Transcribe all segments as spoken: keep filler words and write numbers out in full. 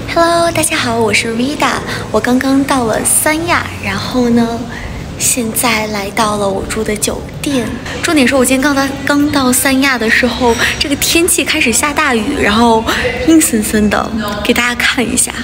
Hello， 大家好，我是 Rita， 我刚刚到了三亚，然后呢，现在来到了我住的酒店。重点是我今天刚到刚到三亚的时候，这个天气开始下大雨，然后阴森森的，给大家看一下。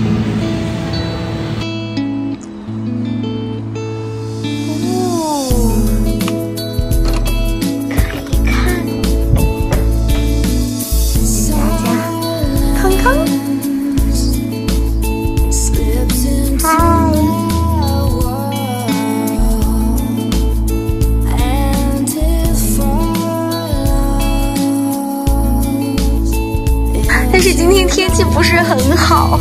但是今天天气不是很好。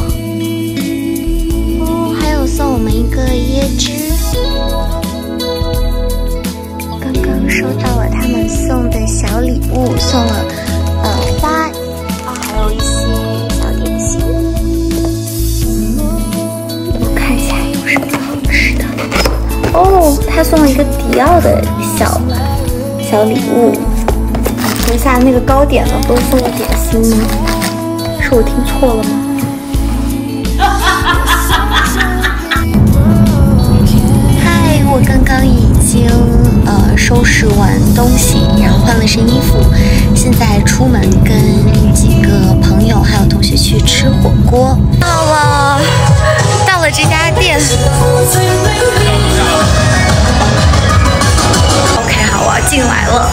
哦，还有送我们一个椰汁，刚刚收到了他们送的小礼物，送了呃花，啊，还有一些小点心。我看一下有什么好吃的。哦，他送了一个迪奥的小小礼物。等一下，那个糕点呢？不是送了点心吗？ 是我听错了吗？嗨，我刚刚已经呃收拾完东西，然后换了身衣服，现在出门跟几个朋友还有同学去吃火锅。到了，到了这家店。OK， 好，我要进来了。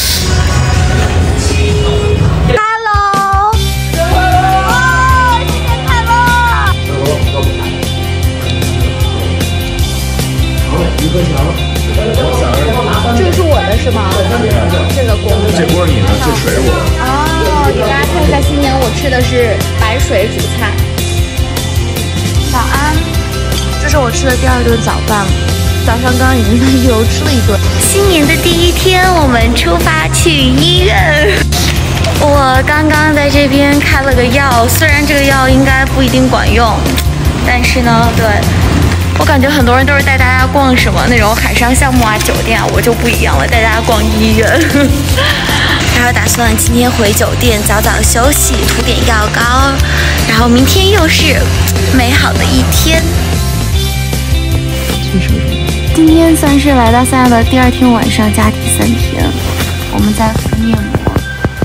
这个是我的是吗？这个锅， 这锅你呢？这水我。 哦，给大家看一下，今年我吃的是白水煮菜。早安，这是我吃的第二顿早饭，早上刚刚已经在一楼吃了一顿。 新年的第一天，我们出发去医院。我刚刚在这边开了个药，虽然这个药应该不一定管用，但是呢，对。 我感觉很多人都是带大家逛什么那种海上项目啊、酒店啊，我就不一样了，带大家逛医院。然后打算今天回酒店早早休息，涂点药膏，然后明天又是美好的一天。今天算是来到三亚的第二天晚上加第三天，我们在敷面膜。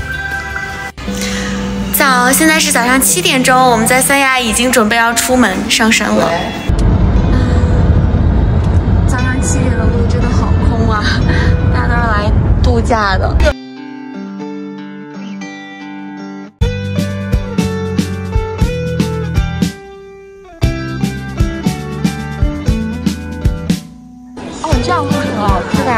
早，现在是早上七点钟，我们在三亚已经准备要出门上山了。 七点的路真的好空啊！大家都是来度假的。 哦，这样做是很好吃的。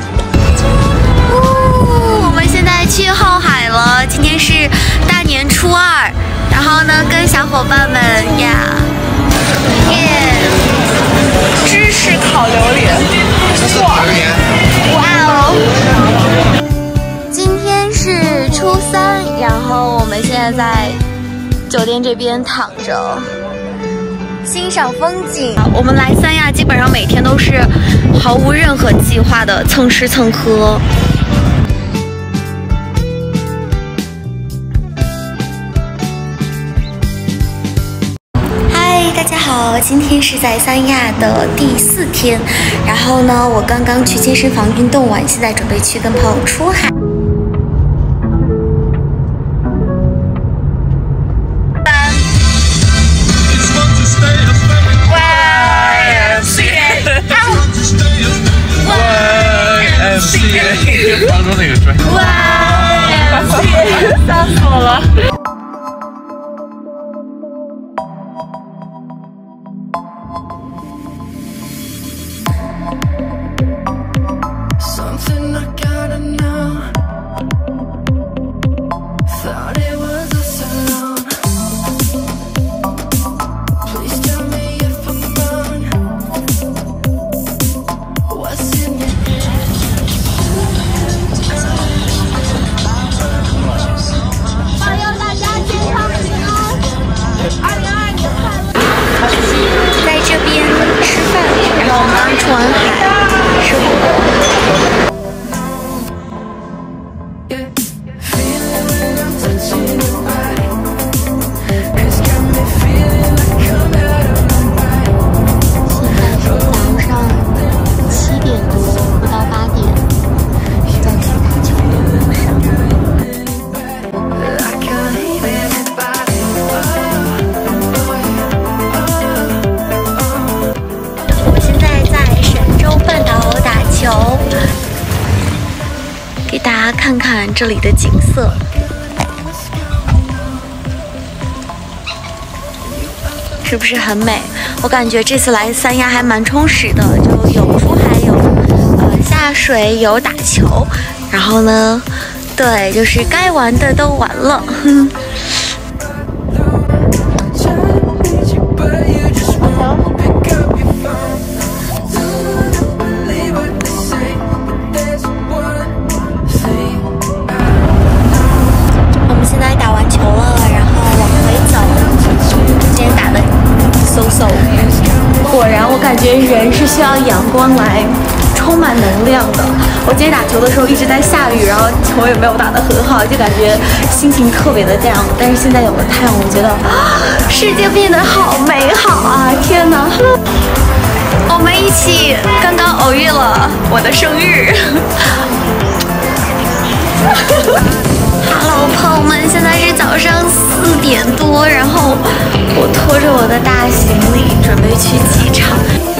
哦，我们现在去后海了。今天是大年初二，然后呢，跟小伙伴们呀，耶。 芝士烤榴莲，哇哦！今天是初三，然后我们现在在酒店这边躺着，欣赏风景。我们来三亚基本上每天都是毫无任何计划的蹭吃蹭喝。 大家好，今天是在三亚的第四天，然后呢，我刚刚去健身房运动完，现在准备去跟朋友出海。Y M C A， 当中那个帅。 Y M C A， 笑死我了。 Something I gotta know. Thought it was us alone. Please tell me if I'm wrong. What's in your head? 保佑大家健康平安，二零二年快乐。 在这边吃饭，然后我们刚出完海，吃火锅。 Feeling when I'm touching your body, 'cause got me feeling. 看看这里的景色。是不是很美？我感觉这次来三亚还蛮充实的，就有出海，有呃下水，有打球，然后呢，对，就是该玩的都玩了。哼 我们现在打完球了，然后往回走。今天打的 so so， 果然我感觉人是需要阳光来充满能量的。我今天打球的时候一直在下雨，然后球也没有打得很好，就感觉心情特别的 down。但是现在有了太阳，我觉得世界变得好美好啊！天哪！我们一起刚刚偶遇了我的生日。Hello， 朋友们，现在是早上四点多，然后我拖着我的大行李准备去机场。